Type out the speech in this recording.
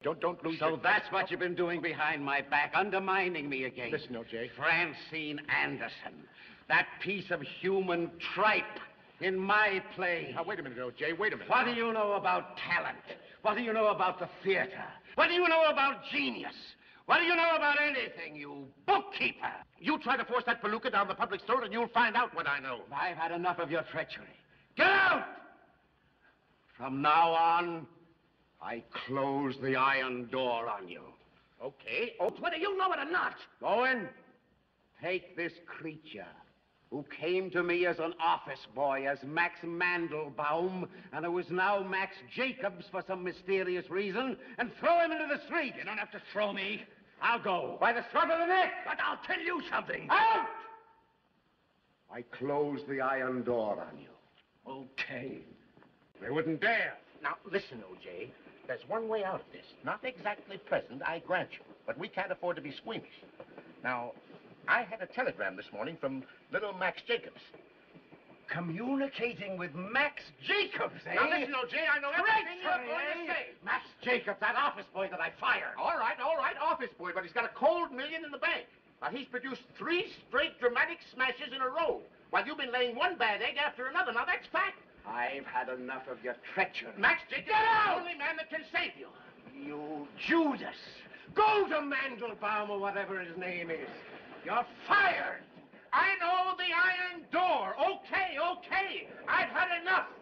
Don't lose. So that's what you've been doing behind my back, undermining me again. Listen, O.J. Francine Anderson, that piece of human tripe in my play. Now, wait a minute, O.J., wait a minute. What do you know about talent? What do you know about the theater? What do you know about genius? What do you know about anything, you bookkeeper? You try to force that palooka down the public's throat and you'll find out what I know. I've had enough of your treachery. Get out! From now on, I close the iron door on you. Okay. Whether you know it or not. Owen, take this creature who came to me as an office boy, as Max Mandelbaum, and who is now Max Jacobs for some mysterious reason, and throw him into the street. You don't have to throw me. I'll go. By the scruff of the neck. But I'll tell you something. Out! I close the iron door on you. Okay. They wouldn't dare. Now, listen, O.J., there's one way out of this. Not exactly pleasant, I grant you, but we can't afford to be squeamish. Now, I had a telegram this morning from little Max Jacobs. Communicating with Max Jacobs, eh? Now, listen, O.J., I know everything you're going to say. Max Jacobs, that office boy that I fired. All right, office boy, but he's got a cold million in the bank. Now, he's produced 3 straight dramatic smashes in a row, while you've been laying one bad egg after another. Now, that's fact. I've had enough of your treachery. Max Jacobs is the only man that can save you. You Judas. Go to Mandelbaum or whatever his name is. You're fired. I know the iron door. Okay. I've had enough.